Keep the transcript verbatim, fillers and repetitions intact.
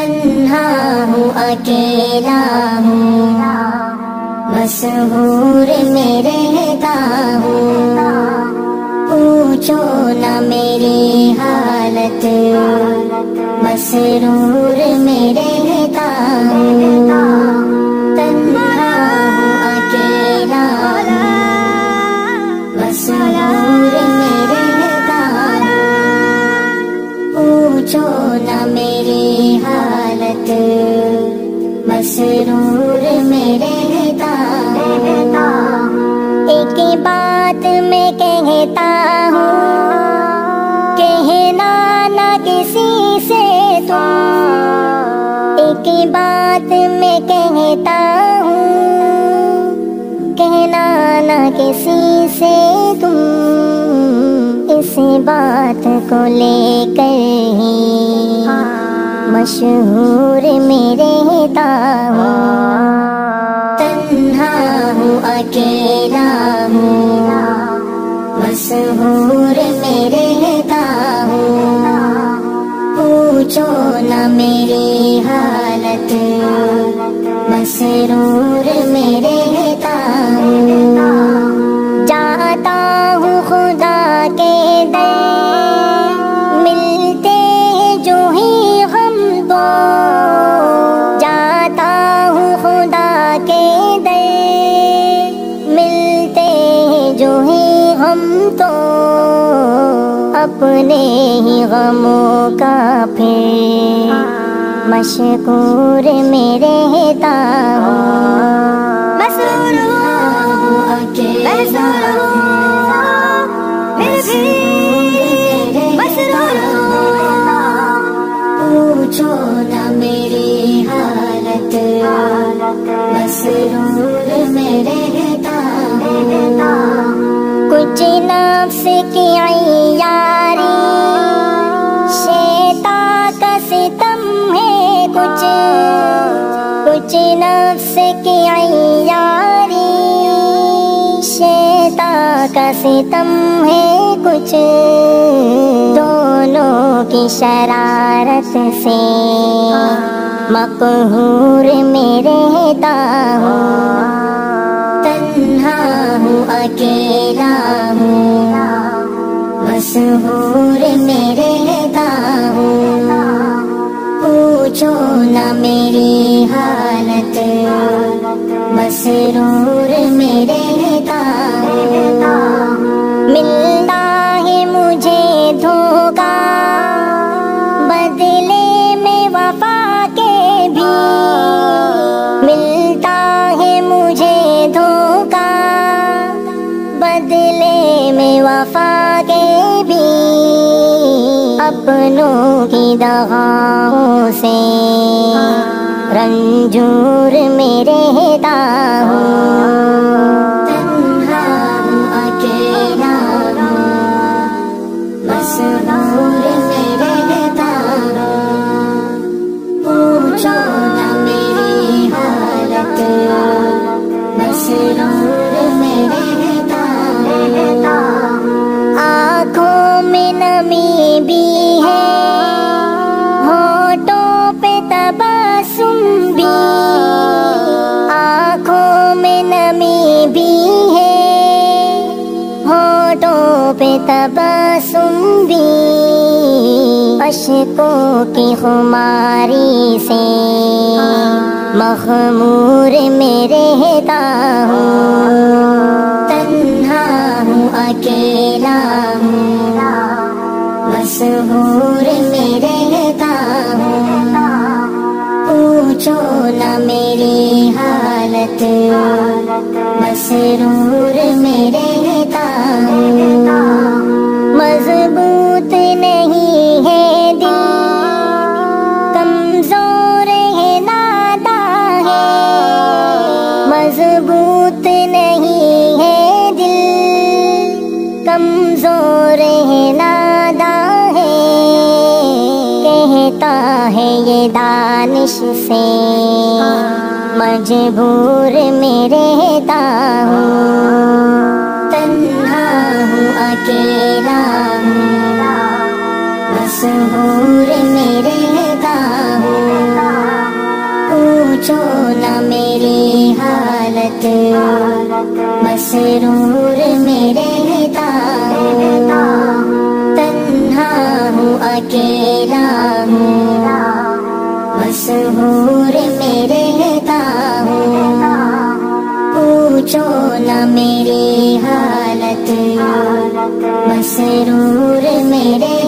तन्हा हूँ अकेला हूँ, मसहूर में रहता हूँ। पूछो न मेरी हालत, मसरूर में रहता हूँ। तन्हा हूँ अकेला हूँ, मसरूर में रहता हूँ। पूछो न मेरी हालत, मसरूर में रहता हूँ। एक बात मैं कहता हूँ, कहना न किसी से तुम। एक बात मैं कहता हूँ, कहना न किसी से तुम। इस बात को लेकर ही मशहूर में रहता हूँ। तन्हा हूँ अकेला हूँ, मशहूर में रहता हूँ। पूछो न मेरी हालत, मसरूर में रहता हूँ। जाता हूँ खुदा के दर, मिलते जो ही हम दो। जाता हूँ खुदा के दर, मिलते जो ही हम तो। अपने ही गमों का फिर मशकूर में रहता हूँ। मसरूर हूँ अकेला हूँ, फिर भी मसरूर हूँ। पूछो न मेरी हालत, मसरूर में रहता हूँ। कुछ नफ्स की यारी, शैतान का सितम है कुछ। कुछ नफ्स की यारी, शैतान का सितम है कुछ। दोनों की शरारत से मक़हूर में रहता हूँ। तन्हा हूँ अकेला हूँ, मशहूर में रहता हूँ। पूछो न मेरी हालत, मसरूर में रहता हूँ। मिलता है मुझे धोखा, बदले में वफा के भी। मिलता है मुझे धोखा, बदले में वफा के भी। अपनों की दगाओं से रंजूर में रहता हूँ। तन्हा हूँ अकेला हूँ, मसरूर में रहता हूँ। पूछो न मेरी हालत, मसरूर में रहता हूँ। आँखों में नमी भी है, होठों पे तबस्सुम भी। आँखों में नमी भी है, होठों पे तबस्सुम भी। अश्कों की खुमारी से मखमूर में रहता हूँ। तन्हा हूँ अकेला हूँ, मशहूर में रहता हूँ। पूछो न मेरी हालत, मसरूर में रहता हूँ। मजबूत नहीं है दिल, कमजोर है नादा है। मजबूत नहीं है दिल, कमजोर है नादा है। कहता है ये दानिश से, मजबूर में रहता हूँ। तन्हा हूँ अकेला हूँ, मशहूर में रहता हूँ। मसरूर में रहता हूँ, तन्हा हूँ अकेला हूँ, मसरूर में रहता हूँ। पूछो न मेरी हालत, मसरूर में